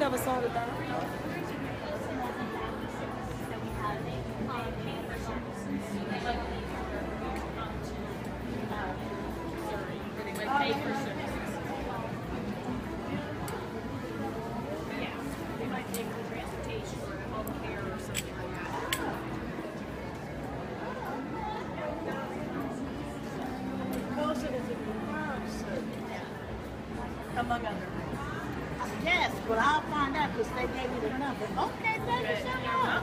never saw it though. Pay for services. Yeah, they might pay for transportation or home care or something like that. Closer to the person. Among other things. Yes, but I'll find out because they gave me the number. Okay, thank you so much.